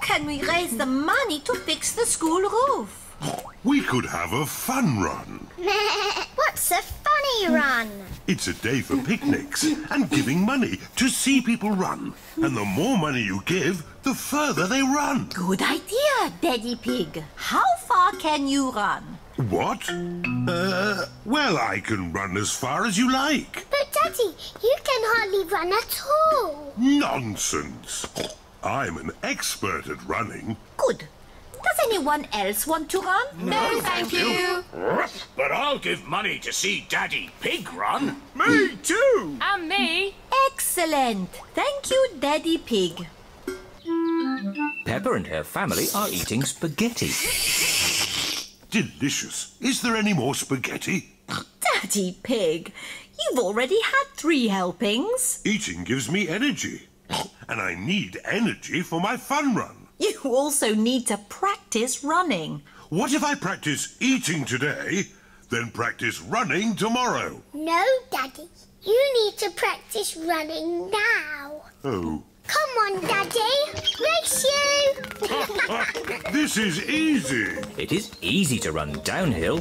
can we raise the money to fix the school roof? We could have a fun run. What's a funny run? It's a day for picnics and giving money to see people run. And the more money you give, the further they run. Good idea, Daddy Pig. How far can you run? What? Well, I can run as far as you like. But Daddy, you can hardly run at all. Nonsense. I'm an expert at running. Good. Does anyone else want to run? No, thank you. But I'll give money to see Daddy Pig run. Me too! And me. Excellent. Thank you, Daddy Pig. Peppa and her family are eating spaghetti. Delicious. Is there any more spaghetti? Daddy Pig, you've already had 3 helpings. Eating gives me energy. And I need energy for my fun run. You also need to practice running. What if I practice eating today, then practice running tomorrow? No, Daddy. You need to practice running now. Oh. Come on, Daddy. Race you! This is easy. It is easy to run downhill.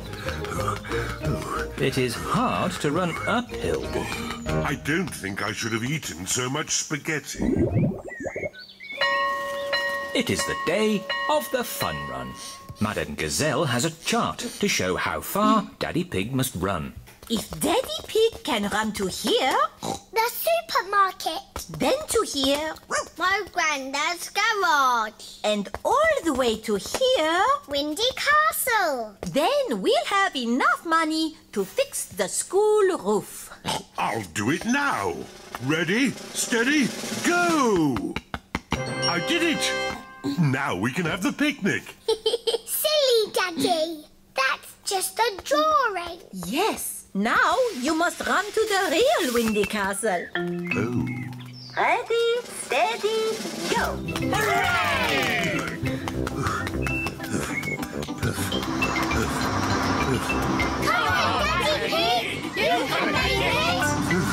It is hard to run uphill. I don't think I should have eaten so much spaghetti. It is the day of the fun run. Madame Gazelle has a chart to show how far Daddy Pig must run. If Daddy Pig can run to here, The supermarket. then to here, My granddad's garage. and all the way to here, Windy Castle. then we'll have enough money to fix the school roof. I'll do it now. Ready, steady, go! I did it! Now we can have the picnic. Silly, Daddy. That's just a drawing. Yes, now you must run to the real Windy Castle. Oh. Ready, steady, go! Hooray! Come on, Daddy Pig! You can make it!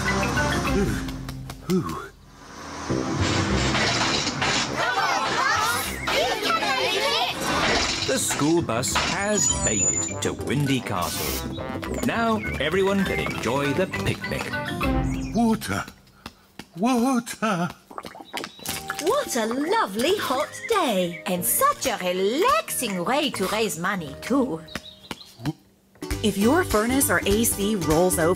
Come on, Boss! You can make it! The school bus has made it to Windy Castle. Now everyone can enjoy the picnic. Water. Water. What a lovely hot day, and such a relaxing way to raise money too. If your furnace or AC rolls over